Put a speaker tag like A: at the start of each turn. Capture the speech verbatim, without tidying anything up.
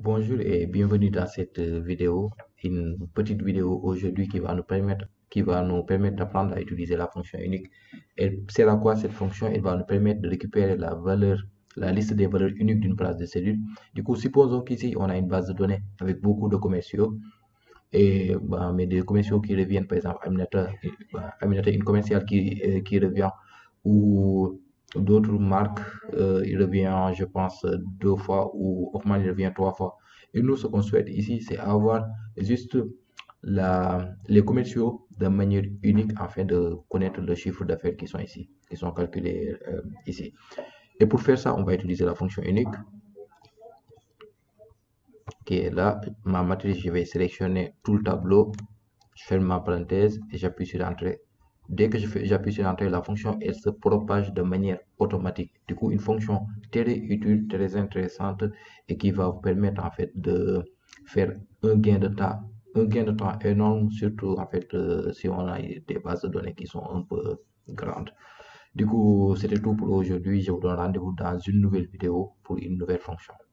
A: Bonjour et bienvenue dans cette euh, vidéo, une petite vidéo aujourd'hui qui va nous permettre qui va nous permettre d'apprendre à utiliser la fonction unique. Et c'est à quoi cette fonction? Elle va nous permettre de récupérer la valeur, la liste des valeurs uniques d'une base de cellules. Du coup, supposons qu'ici on a une base de données avec beaucoup de commerciaux et bah, mais des commerciaux qui reviennent, par exemple Aminata, bah, Aminata une commerciale qui euh, qui revient, ou d'autres marques, euh, il revient, je pense, deux fois, ou Hoffman, il revient trois fois. Et nous, ce qu'on souhaite ici, c'est avoir juste la, les commerciaux de manière unique afin de connaître le chiffre d'affaires qui sont ici, qui sont calculés euh, ici. Et pour faire ça, on va utiliser la fonction unique qui est là. Ma matrice, je vais sélectionner tout le tableau, je ferme ma parenthèse et j'appuie sur Entrée. Dès que je fais, j'appuie sur Entrée, la fonction elle se propage de manière automatique. Du coup, une fonction très utile, très intéressante et qui va vous permettre en fait de faire un gain de temps, un gain de temps énorme, surtout en fait euh, si on a des bases de données qui sont un peu grandes. Du coup, c'était tout pour aujourd'hui. Je vous donne rendez-vous dans une nouvelle vidéo pour une nouvelle fonction.